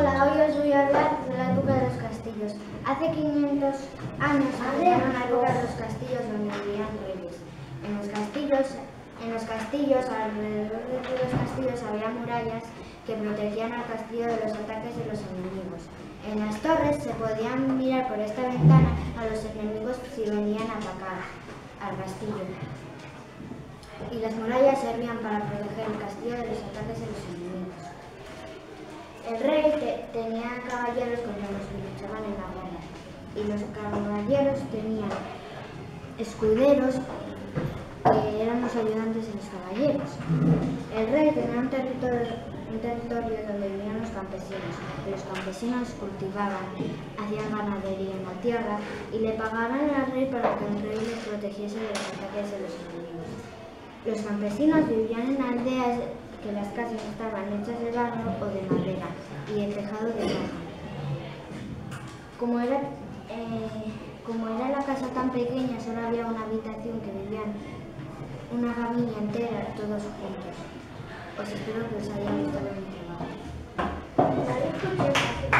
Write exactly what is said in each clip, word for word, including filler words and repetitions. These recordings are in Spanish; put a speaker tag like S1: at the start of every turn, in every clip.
S1: Hola, hoy os voy a hablar de la época de los castillos. Hace quinientos años empezaron la época de los castillos donde vivían reyes. En los castillos, en los castillos, alrededor de todos los castillos había murallas que protegían al castillo de los ataques de los enemigos. En las torres se podían mirar por esta ventana a los enemigos si venían a atacar al castillo. Y las murallas servían para proteger el castillo de los ataques de los enemigos. El rey te, tenía caballeros contra los que luchaban en la guerra, y los caballeros tenían escuderos que eran los ayudantes de los caballeros. El rey tenía un territorio, un territorio donde vivían los campesinos, y los campesinos cultivaban, hacían ganadería en la tierra y le pagaban al rey para que el rey les protegiese de los ataques de los enemigos. Los campesinos vivían en aldeas que las casas estaban hechas de barro o de madera y el tejado de paja. Como era, eh, como era la casa tan pequeña, solo había una habitación que vivían una familia entera, todos juntos. Os espero que os haya gustado mi trabajo.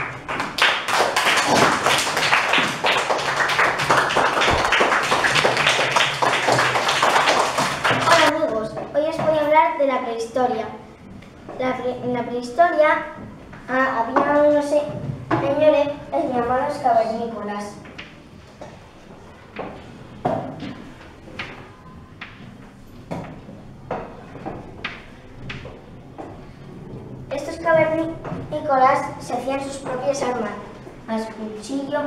S2: De la prehistoria. La pre en la prehistoria ah, había unos señores llamados cavernícolas. Estos cavernícolas se hacían sus propias armas, más cuchillos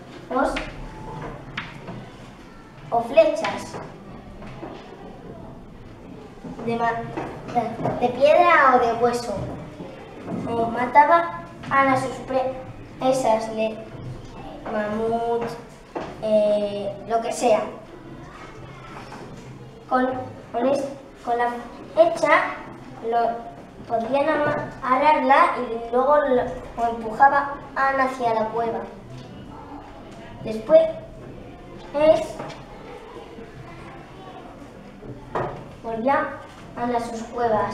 S2: o flechas. De, de piedra o de hueso. O mataba a sus presas, le, mamut, eh, lo que sea. Con, con, es, con la flecha lo, podían amarrarla y luego lo, lo empujaban hacia la cueva. Después es volvían a sus cuevas.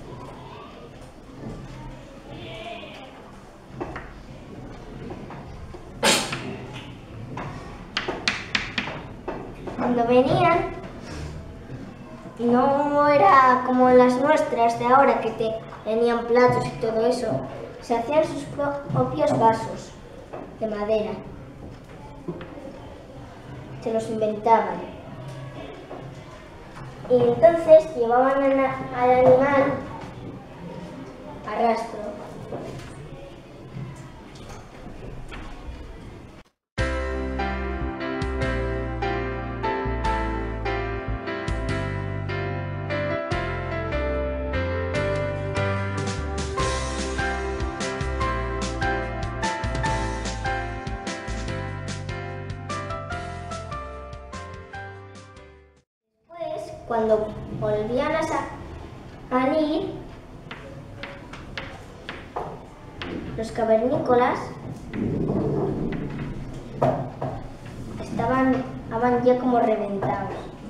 S2: Cuando venían, no era como las nuestras de ahora que te, tenían platos y todo eso. Se hacían sus propios vasos de madera. Se los inventaban. Y entonces llevaban al animal a rastro. Cuando volvían a salir, los cavernícolas estaban, estaban ya como reventados.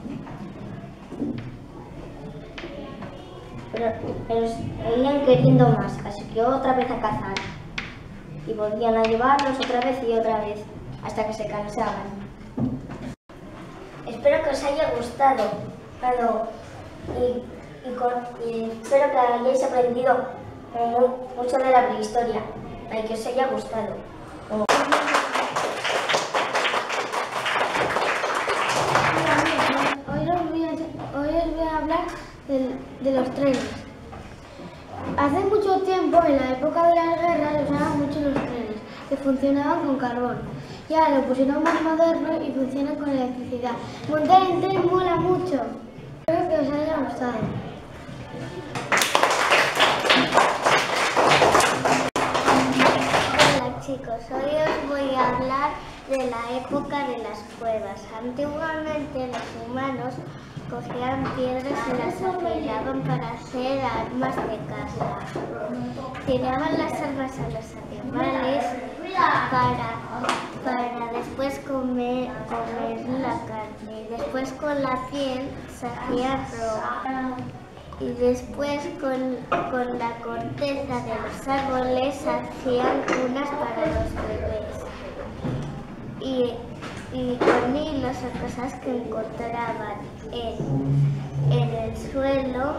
S2: Pero, pero seguían queriendo más, así que otra vez a cazar. Y volvían a llevarlos otra vez y otra vez, hasta que se cansaban. Espero que os haya gustado. Y, y, con, y espero que hayáis aprendido mucho de la prehistoria y que os haya gustado.
S1: Hoy os voy a, hoy os voy a hablar de, de los trenes. Hace mucho tiempo, en la época de las guerras, usaban mucho los trenes, que funcionaban con carbón. Ya lo pusieron más moderno y funcionan con electricidad. Montar en tren mola mucho. Espero que os haya gustado.
S2: Hola chicos, hoy os voy a hablar de la época de las cuevas. Antiguamente los humanos cogían piedras y las afilaban para hacer armas de caza. Tiraban las armas a los animales para, para después comer, comer la carne. Después con la piel se hacía ropa. y después con, con la corteza de los árboles hacían cunas para los bebés. Y, y con hilos o cosas que encontraban en, en el suelo,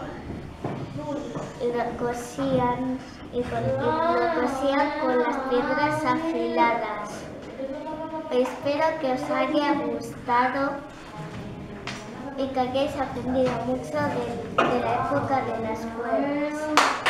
S2: lo cosían y, con, y lo cosían con las piedras afiladas. Espero que os haya gustado y que hayáis aprendido mucho de, de la época de las cuevas.